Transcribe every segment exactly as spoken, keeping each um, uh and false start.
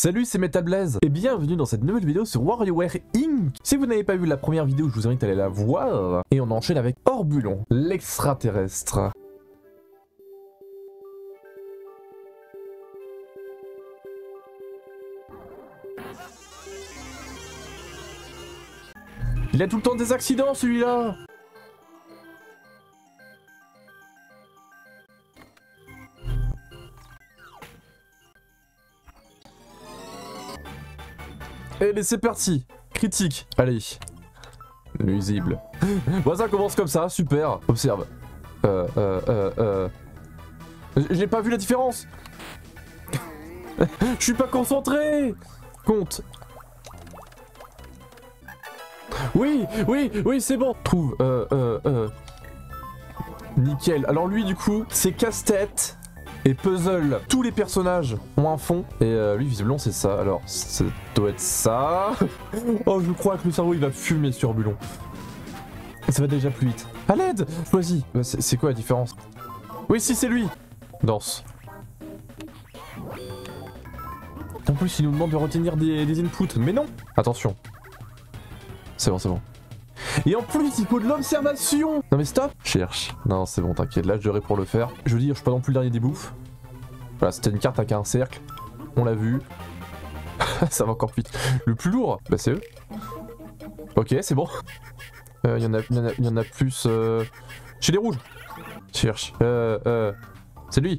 Salut, c'est Metal Blaze et bienvenue dans cette nouvelle vidéo sur WarioWare Inc. Si vous n'avez pas vu la première vidéo, je vous invite à aller la voir. Et on enchaîne avec Orbulon, l'extraterrestre. Il a tout le temps des accidents celui-là. Et c'est parti. Critique. Allez. Nuisible. Bon, ça commence comme ça, super. Observe. Euh, euh, euh, euh... J'ai pas vu la différence. Je suis pas concentré. Compte. Oui, oui, oui, c'est bon. Trouve. Euh, euh, euh... Nickel. Alors lui, du coup, c'est casse-tête et puzzle. Tous les personnages ont un fond. Et euh, lui, visiblement, c'est ça. Alors, ça doit être ça. Oh, je crois que le cerveau, il va fumer sur Orbulon. Ça va déjà plus vite. À l'aide. Choisis. C'est quoi la différence? Oui, si, c'est lui. Danse. En plus, il nous demande de retenir des, des inputs. Mais non. Attention. C'est bon, c'est bon. Et en plus, il faut de l'observation. Non mais stop. Cherche. Non, c'est bon, t'inquiète. Là, j'aurai pour le faire. Je veux dire, je suis pas non plus le dernier des bouffes. Voilà, c'était une carte avec un cercle. On l'a vu. Ça va encore plus vite. Le plus lourd, bah c'est eux. Ok, c'est bon. Il euh, y, y, y en a plus... Euh... Chez les rouges. Cherche. Euh... euh... C'est lui.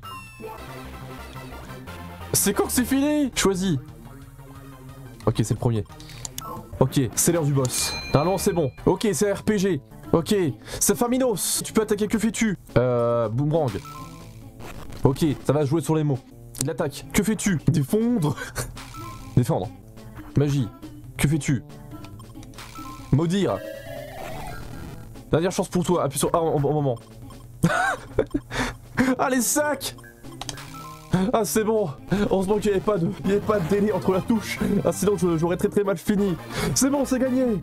C'est quand que c'est fini? Choisis. Ok, c'est le premier. Ok, c'est l'heure du boss. Ah non, c'est bon. Ok, c'est R P G. Ok, c'est Faminos. Tu peux attaquer, que fais-tu? Euh... Boomerang. Ok, ça va jouer sur les mots. Il attaque. Que fais-tu? Défendre. Défendre. Magie. Que fais-tu? Maudire. Dernière chance pour toi. Appuie sur A en moment. Ah, les sacs. Ah, c'est bon. Heureusement qu'il n'y avait pas de, il y avait pas de délai entre la touche. Ah, sinon j'aurais très très mal fini. C'est bon, c'est gagné.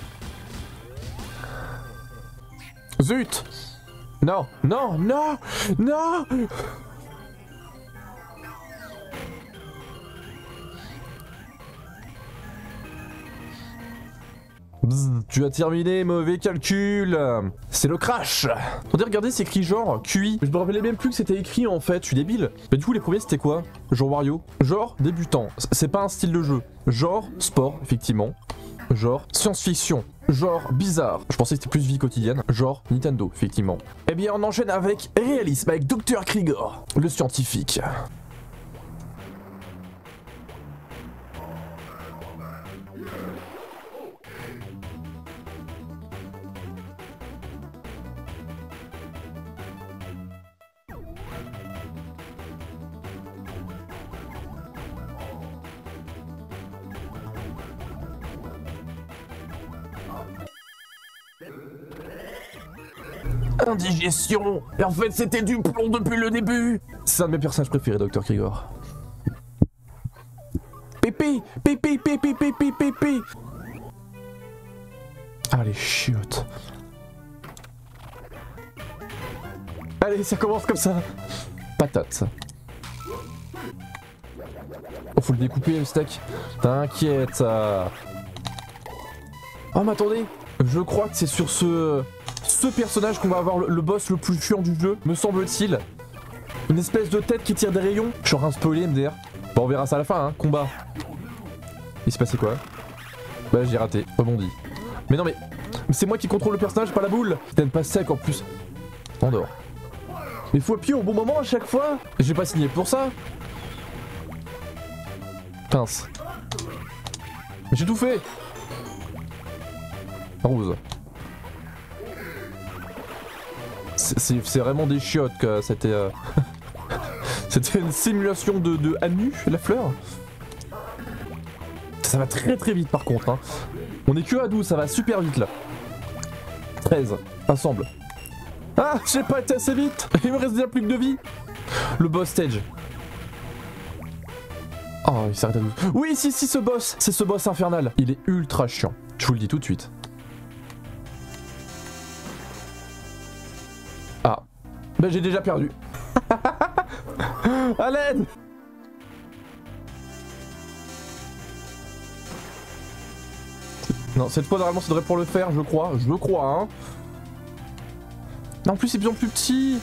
Zut. Non, non, non, non. Bzz, tu as terminé, mauvais calcul. C'est le crash. Attendez, regardez, c'est écrit genre Q I. Je me rappelais même plus que c'était écrit en fait, je suis débile. Mais du coup, les premiers c'était quoi? Genre Wario. Genre débutant. C'est pas un style de jeu. Genre sport, effectivement. Genre science-fiction. Genre bizarre. Je pensais que c'était plus vie quotidienne. Genre Nintendo, effectivement. Eh bien, on enchaîne avec réalisme, avec docteur Krigor, le scientifique. Indigestion. Et en fait, c'était du plomb depuis le début. C'est un de mes personnages préférés, docteur Krigor. Pépé, pépé, pépé, pépé, pépé. Ah, les chiottes. Allez, ça commence comme ça. Patate. Oh, faut le découper, le steak. T'inquiète. Oh, mais attendez. Je crois que c'est sur ce... ce personnage qu'on va avoir le, le boss le plus chiant du jeu, me semble-t-il. Une espèce de tête qui tire des rayons. Je suis en train de spoiler M D R. Bon, on verra ça à la fin, hein. Combat. Il s'est passé quoi? Bah, j'ai raté. Rebondi. Mais non, mais... c'est moi qui contrôle le personnage, pas la boule. T'aimes pas sec en plus. On dort. Mais faut appuyer au bon moment à chaque fois. J'ai pas signé pour ça. Pince. Mais j'ai tout fait. Rose. C'est vraiment des chiottes que c'était... Euh... c'était une simulation de, de Anu, la fleur. Ça va très très vite par contre. Hein. On est que à douze, ça va super vite là. treize. Assemble. Ah, j'ai pas été assez vite. Il me reste déjà plus que deux vies. Le boss stage. Oh, il s'arrête à douze. Oui, si, si, ce boss. C'est ce boss infernal. Il est ultra chiant. Je vous le dis tout de suite. Ah. Ben j'ai déjà perdu. À l'aide. Non, cette fois normalement ça devrait pour le faire, je crois, je crois hein. Non, en plus c'est bien plus petit.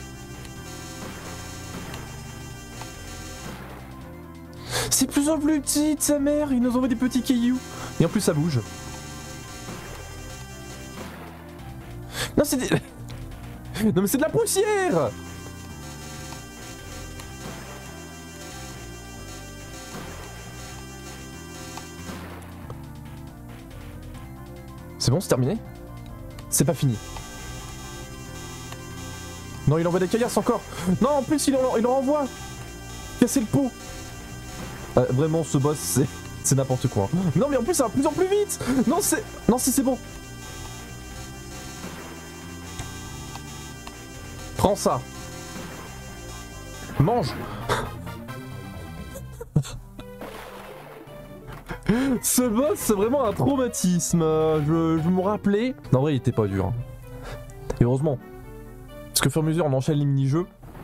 C'est plus en plus petit de sa mère, il nous envoie des petits cailloux. Et en plus ça bouge. Non c'est des... Non mais c'est de la poussière. C'est bon, c'est terminé? C'est pas fini. Non, il envoie des caillasses encore. Non, en plus il en, il en renvoie. Casser le pot. Euh, vraiment, ce boss, c'est c'est n'importe quoi. Non, mais en plus ça va de plus en plus vite. Non, c'est... Non, si c'est bon. Prends ça. Mange. Ce boss, c'est vraiment un traumatisme. Je, je me rappelais. Non, en vrai, il était pas dur. Hein. Et heureusement. Parce que au fur et à mesure, on enchaîne les mini-jeux.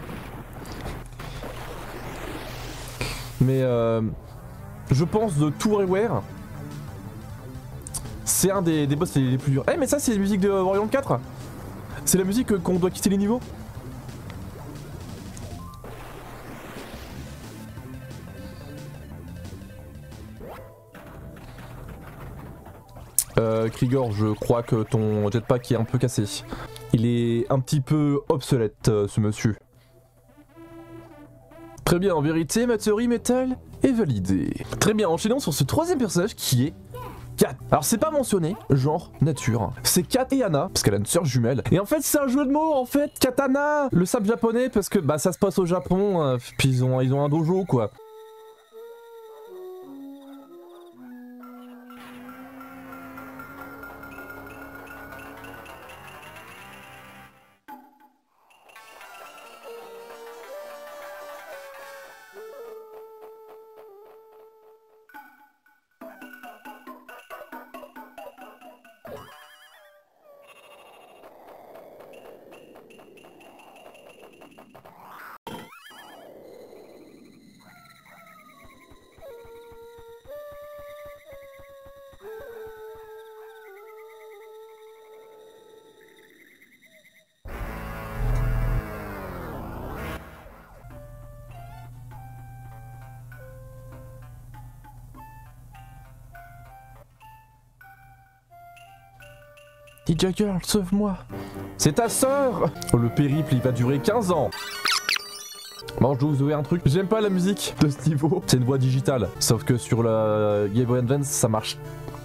Mais euh, je pense de tout WarioWare, c'est un des, des boss les, les plus durs. Eh, hey, mais ça, c'est la musique de Wario quatre. C'est la musique qu'on doit quitter les niveaux. Euh, Krigor, je crois que ton jetpack est un peu cassé. Il est un petit peu obsolète, euh, ce monsieur. Très bien, en vérité, ma théorie métal est validée. Très bien, enchaînons sur ce troisième personnage qui est Kat. Alors c'est pas mentionné, genre nature. C'est Kat et Anna, parce qu'elle a une sœur jumelle. Et en fait c'est un jeu de mots en fait, Katana, le sable japonais, parce que bah ça se passe au Japon, euh, puis ils ont, ils ont un dojo quoi. D J Girl, sauve-moi. C'est ta sœur. Oh, le périple, il va durer quinze ans. Bon, je vais vous jouer un truc. J'aime pas la musique de ce niveau. C'est une voix digitale. Sauf que sur la Game Boy Advance, ça marche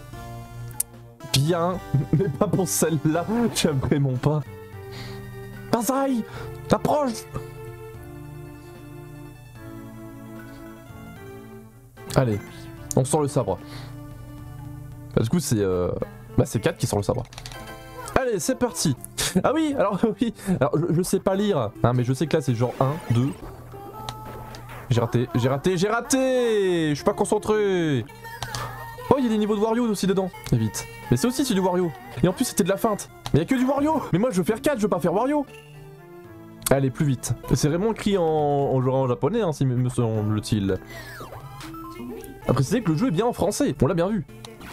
bien. Mais pas pour celle-là. J'aime vraiment pas. Banzai, t'approches. Allez, on sort le sabre. Bah, du coup, c'est euh... bah, c'est Kat qui sort le sabre. Allez, c'est parti. Ah oui, alors oui, alors je, je sais pas lire, hein, mais je sais que là c'est genre un, deux. J'ai raté, j'ai raté, j'ai raté. Je suis pas concentré. Oh, il y a des niveaux de Wario aussi dedans. Et vite. Mais c'est aussi c'est du Wario. Et en plus c'était de la feinte. Mais il y a que du Wario. Mais moi je veux faire Kat, je veux pas faire Wario. Allez, plus vite. C'est vraiment écrit en, en genre en japonais, hein, si me semble-t-il. À préciser que le jeu est bien en français, on l'a bien vu.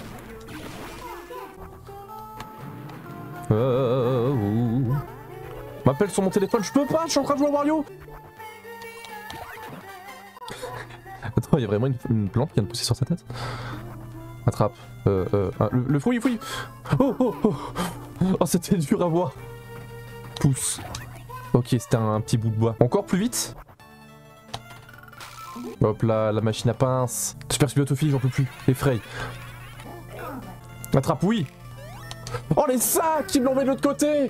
Euh, oh. M'appelle sur mon téléphone, je peux pas, je suis en train de jouer à Wario. Attends, il y a vraiment une, une plante qui vient de pousser sur sa tête. Attrape. Euh, euh, ah, le, le fouille, fouille. Oh, oh, oh. Oh, c'était dur à voir. Pousse. Ok, c'était un, un petit bout de bois. Encore plus vite. Hop là, la machine à pince. Super Spiotophile, j'en peux plus. Effraye. Attrape, oui. Oh, les sacs, ils me l'ont mis de l'autre côté.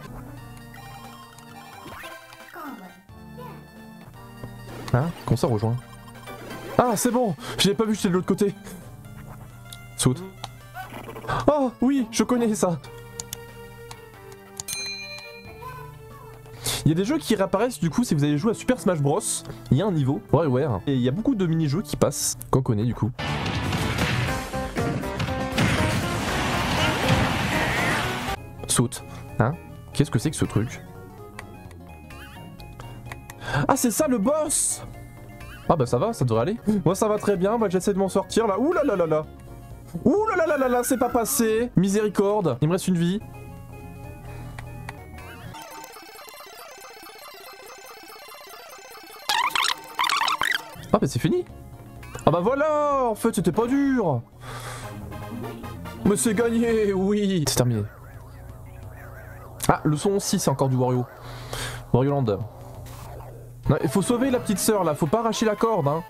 Hein? Qu'on s'en rejoint. Ah, c'est bon. Je l'ai pas vu, j'étais de l'autre côté. Saute. Oh, oui, je connais ça. Il y a des jeux qui réapparaissent du coup si vous avez joué à Super Smash Bros. Il y a un niveau, WarioWare, et il y a beaucoup de mini-jeux qui passent, qu'on connaît du coup. Saute. Hein? Qu'est-ce que c'est que ce truc? Ah, c'est ça le boss! Ah bah ça va, ça devrait aller. Moi ça va très bien, bah j'essaie de m'en sortir là. Ouh là là là là! Ouh là là là là là, c'est pas passé. Miséricorde. Il me reste une vie. Ah mais c'est fini. Ah bah voilà. En fait c'était pas dur. Mais c'est gagné, oui. C'est terminé. Ah, le son six, c'est encore du Wario. Wario Land. Non, il faut sauver la petite sœur là, faut pas arracher la corde hein.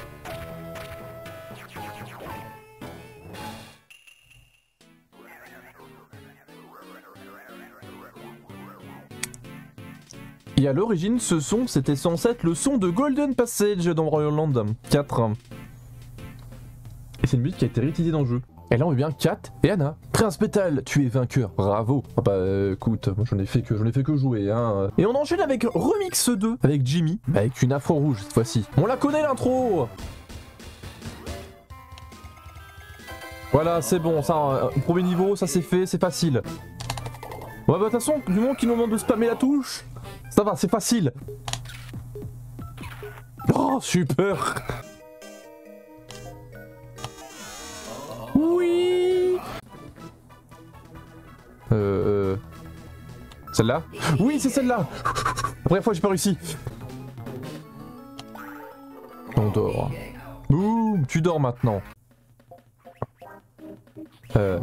Et à l'origine, ce son, c'était censé être le son de Golden Passage dans Wario Land quatre. Et c'est une musique qui a été réutilisée dans le jeu. Et là on veut bien Kat et Anna. Prince Pétale, tu es vainqueur, bravo. Ah bah euh, écoute, moi j'en ai fait que j'en ai fait que jouer hein. Et on enchaîne avec Remix deux avec Jimmy, mais avec une afro rouge cette fois-ci. On la connaît l'intro. Voilà, c'est bon, ça, euh, premier niveau, ça c'est fait, c'est facile. Ouais bah de toute façon, du moment qu'ils nous demandent de spammer la touche, ça va, c'est facile. Oh super. Oui. Euh... Celle-là? Oui, c'est celle-là. La première fois j'ai pas réussi. On dort. Boum, tu dors maintenant. Euh...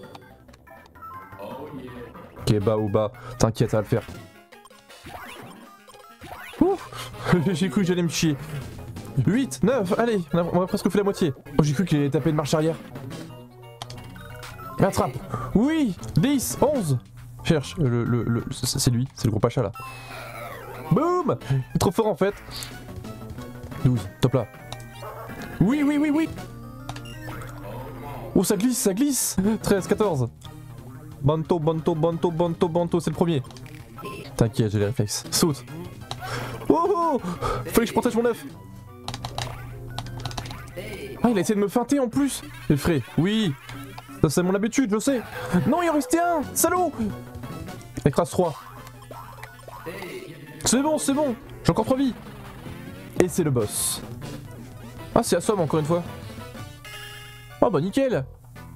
Ok, bas ou bas. T'inquiète, ça va le faire. Ouf. J'ai cru que j'allais me chier. huit, neuf, allez, on a, on a presque fait la moitié. Oh, j'ai cru qu'il allait taper une marche arrière. Attrape. Oui, dix, onze. Cherche, le, le, le, c'est lui, c'est le gros pacha là. Boum. Il est trop fort en fait. douze, top là. Oui, oui, oui, oui. Oh, ça glisse, ça glisse. treize, quatorze. Banto, banto, banto, banto, banto, c'est le premier. T'inquiète, j'ai les réflexes. Saute. Oh, oh. Fallait que je protège mon œuf. Ah, il a essayé de me feinter en plus. Les frais, oui. Ça c'est mon habitude, je sais. Non, il en restait un. Salaud. Écrase trois. C'est bon, c'est bon. J'ai encore trois vies. Et c'est le boss. Ah, c'est Assom encore une fois. Oh bah nickel.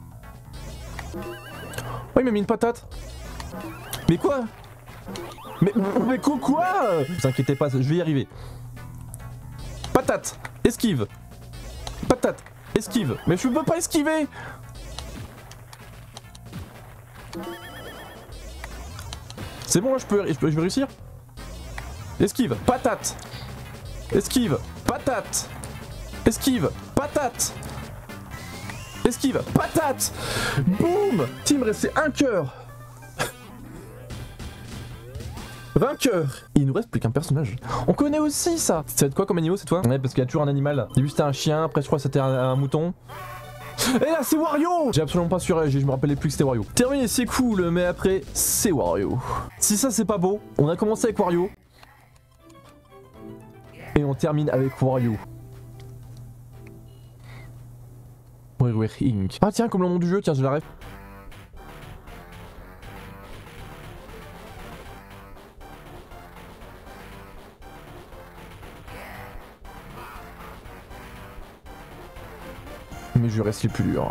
Oh, il m'a mis une patate. Mais quoi? Mais, mais quoi, quoi? Vous inquiétez pas, je vais y arriver. Patate. Esquive. Patate. Esquive. Mais je peux pas esquiver. C'est bon là, je peux, je peux, je vais réussir. Esquive. Patate. Esquive. Patate. Esquive. Patate. Esquive. Patate. Boum. Team, restait un cœur. Vainqueur. Il nous reste plus qu'un personnage. On connaît aussi ça. Ça va être quoi comme animal cette fois? Ouais, parce qu'il y a toujours un animal. Au début c'était un chien, après je crois que c'était un, un mouton. Et là c'est Wario. J'ai absolument pas surréagi, je me rappelais plus que c'était Wario. Terminé, c'est cool, mais après c'est Wario. Si ça c'est pas beau, on a commencé avec Wario. Et on termine avec Wario. WarioWare Inc. Ah tiens, comme le nom du jeu, tiens je l'arrête. Mais je reste les plus durs.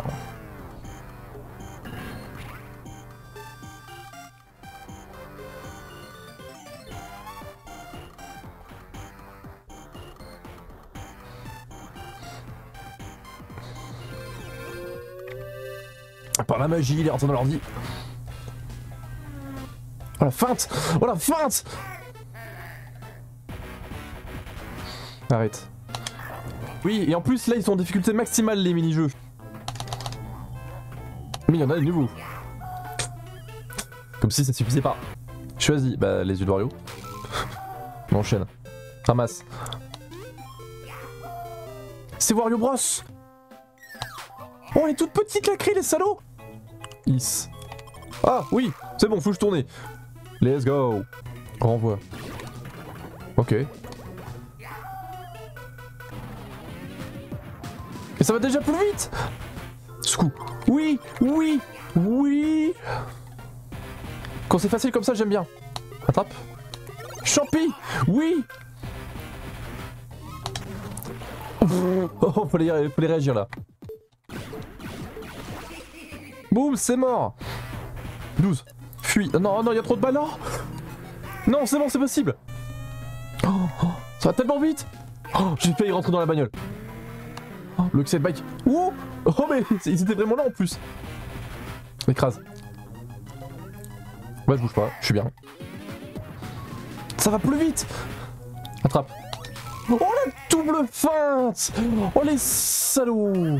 Par la magie, il est rentré dans l'ordi. Oh la feinte! Oh la feinte! Arrête. Oui, et en plus là ils sont en difficulté maximale les mini-jeux. Mais il y en a de nouveaux. Comme si ça suffisait pas. Choisis, bah les yeux de Wario. On enchaîne. Ramasse. C'est Wario Bros. Oh elle est toute petite la crie les salauds. Is. Ah oui, c'est bon, faut que je tourne. Let's go. Renvoie. Ok. Et ça va déjà plus vite. Scoop. Oui, oui, oui. Quand c'est facile comme ça, j'aime bien. Attrape. Champi. Oui. Oh, faut les, faut les réagir là. Boum, c'est mort. douze. Fuis. Non, non, il y a trop de balles. Non, non c'est bon, c'est possible. Oh, oh, ça va tellement vite. Oh, j'ai failli rentrer dans la bagnole. Oh, le Excel bike. Oh, oh, mais ils étaient vraiment là en plus. Écrase. Ouais, je bouge pas, je suis bien. Ça va plus vite. Attrape. Oh, la double feinte. Oh, les salauds.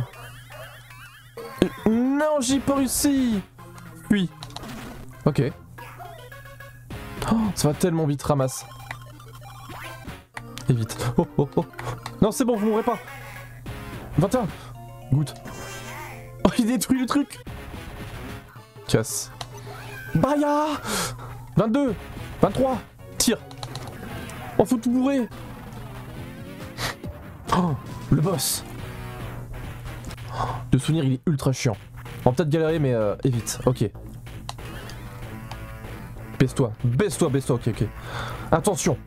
Non, j'ai pas réussi. Puis. Ok. Oh, ça va tellement vite, ramasse. Et vite. Oh, oh, oh. Non, c'est bon, vous mourrez pas. vingt et un. Goutte. Oh, il détruit le truc. Casse. Baya. vingt-deux. vingt-trois. Tire. Oh, faut tout bourrer. Oh, le boss. De souvenir, il est ultra chiant. On va peut-être galérer, mais euh, évite. Ok. Baisse-toi. Baisse-toi, baisse-toi. Ok, ok. Attention.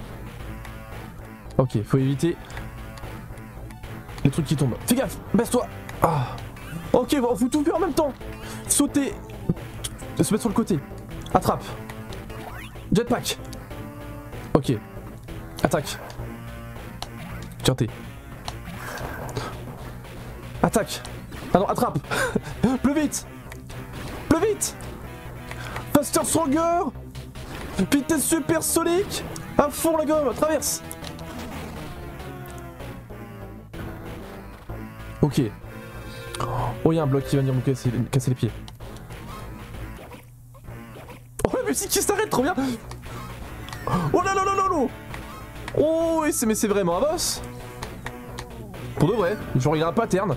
Ok, faut éviter les trucs qui tombent. Fais gaffe. Baisse-toi. Ah. Ok, on faut tout faire en même temps. Sauter. Se mettre sur le côté. Attrape. Jetpack. Ok. Attaque. Tire-T. Attaque. Ah non, attrape. Plus vite. Plus vite. Faster, stronger. Vitesse supersonique. À fond la gomme. Traverse. Ok. Oh, il y a un bloc qui va venir me casser, casser les pieds. Oh, la musique qui s'arrête, trop bien. Oh là là là là là. Oh, mais c'est vraiment un boss. Pour de vrai, genre il a un pattern.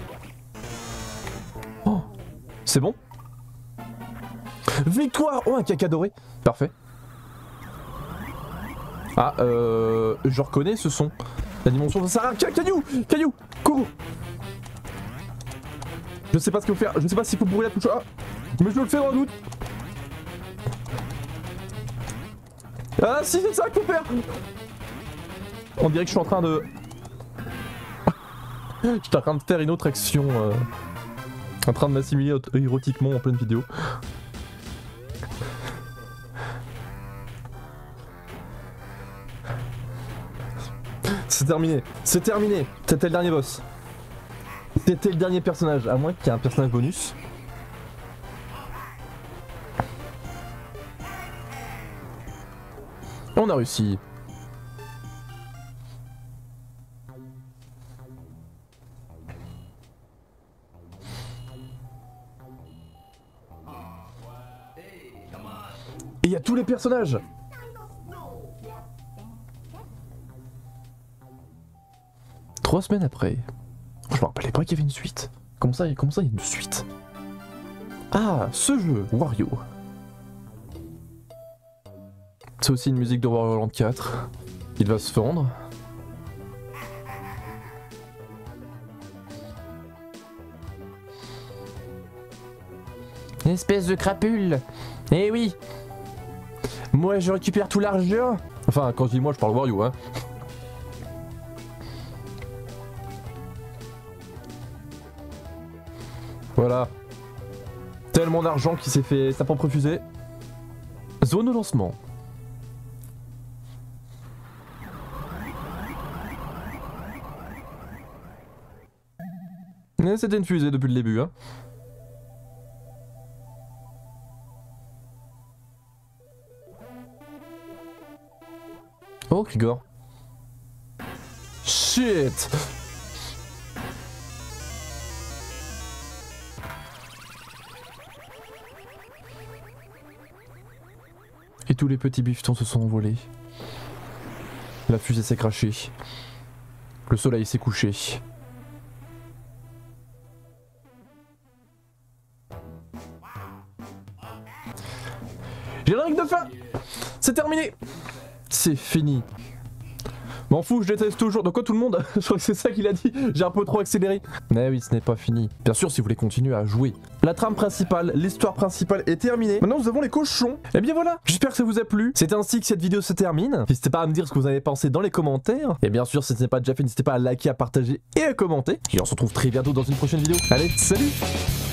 Oh, c'est bon. Victoire. Oh, un caca doré. Parfait. Ah, euh... je reconnais ce son. La dimension, ça sert à rien. Caillou. Caillou. Cours. Je sais pas ce qu'il faut faire. Je sais pas s'il faut brûler la touche. Ah, mais je le fais dans le doute. Ah si, c'est ça qu'il faut faire. On dirait que je suis en train de... Je suis en train de faire une autre action. Euh... En train de m'assimiler érotiquement en pleine vidéo. C'est terminé. C'est terminé. C'était le dernier boss. C'était le dernier personnage. À moins qu'il y ait un personnage bonus. On a réussi. Et il y a tous les personnages. Trois semaines après. Je me rappelais pas qu'il y avait une suite. Comment ça, comment ça il y a une suite? Ah, ce jeu, Wario. C'est aussi une musique de Wario Land quatre. Il va se fendre. Une espèce de crapule. Eh oui. Moi je récupère tout l'argent. Enfin, quand je dis moi, je parle Wario, hein. Voilà. Tellement d'argent qui s'est fait sa propre fusée. Zone de lancement. C'était une fusée depuis le début, hein. Oh, Grigor. Shit. Et tous les petits bifetons se sont envolés. La fusée s'est crachée. Le soleil s'est couché. Générique de fin. C'est terminé. C'est fini. M'en fous, je déteste toujours. De quoi tout le monde? Je crois que c'est ça qu'il a dit. J'ai un peu trop accéléré. Mais oui, ce n'est pas fini. Bien sûr, si vous voulez continuer à jouer. La trame principale, l'histoire principale est terminée. Maintenant, nous avons les cochons. Et bien voilà. J'espère que ça vous a plu. C'est ainsi que cette vidéo se termine. N'hésitez pas à me dire ce que vous avez pensé dans les commentaires. Et bien sûr, si ce n'est pas déjà fait, n'hésitez pas à liker, à partager et à commenter. Et on se retrouve très bientôt dans une prochaine vidéo. Allez, salut!